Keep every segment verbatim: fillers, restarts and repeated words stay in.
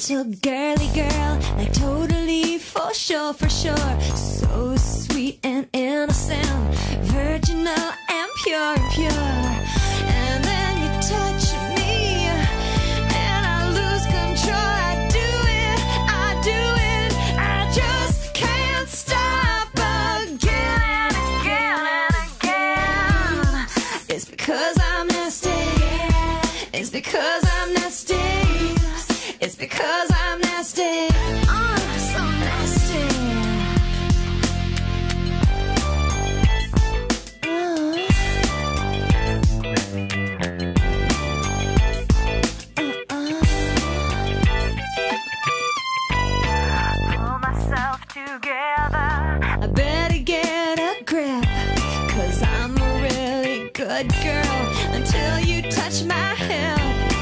Little girly girl, like totally for sure, for sure. So sweet and innocent, virginal and pure and pure. And then you touch me, and I lose control. I do it, I do it, I just can't stop again and again and again. It's because I'm nasty. It's because I'm nasty. It's because I'm nasty. Oh, so nasty. Oh. Uh-uh. Pull myself together. I better get a grip, 'cause I'm a really good girl until you touch my hip.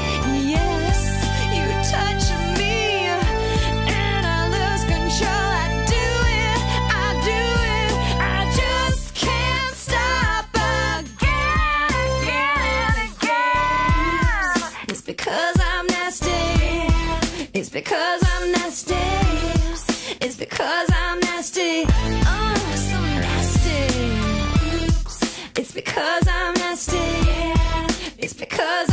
Because I'm nasty. It's because I'm nasty. It's because I'm nasty. Oh, so nasty. It's because I'm nasty. It's because